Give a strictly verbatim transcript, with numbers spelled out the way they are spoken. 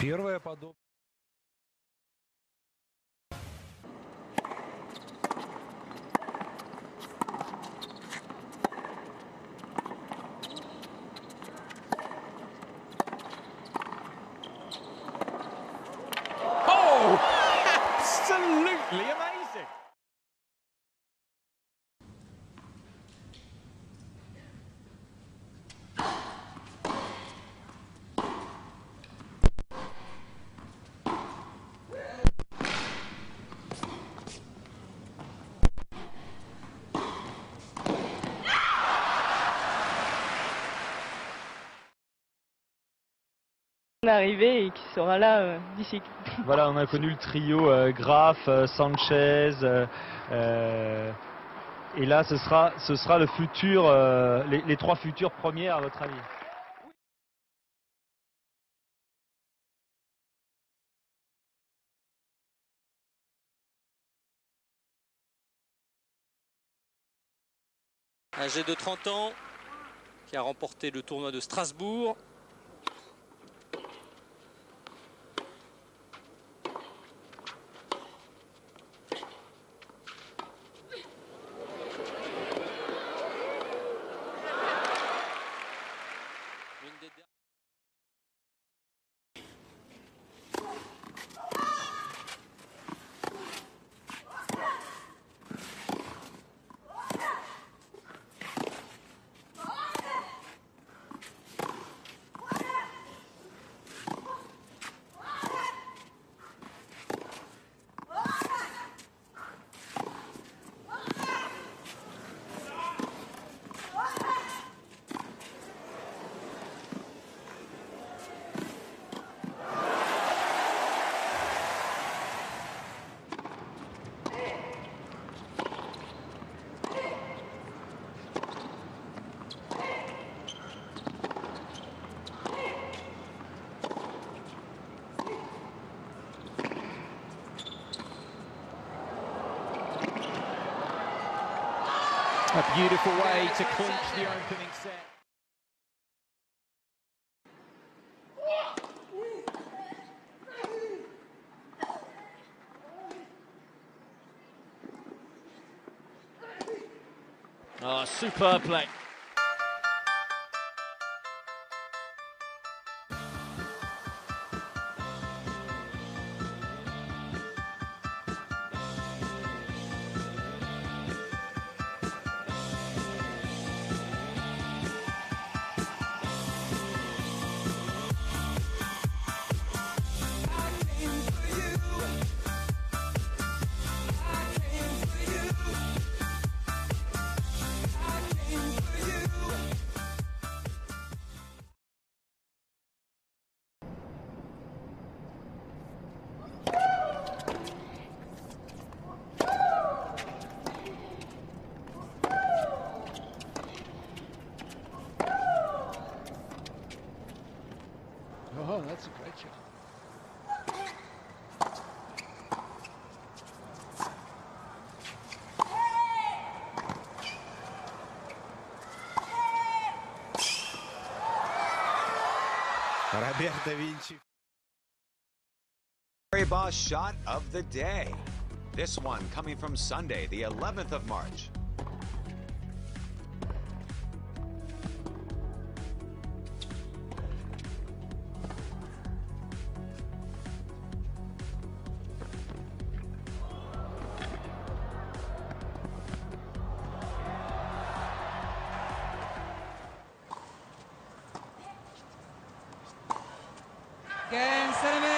Первое подобное. Oh, absolutely amazing. Arrivé et qui sera là euh, d'ici. Voilà, on a connu le trio euh, Graf, euh, Sanchez, euh, euh, et là ce sera, ce sera le futur, euh, les, les trois futurs premiers à votre avis. Âgé de trente ans, qui a remporté le tournoi de Strasbourg. Une des dernières... A beautiful way to clinch the opening set. Oh, superb play. Oh, that's a great shot. Roberto Vinci. Very boss shot of the day. This one coming from Sunday, the eleventh of March. Again, centimeters.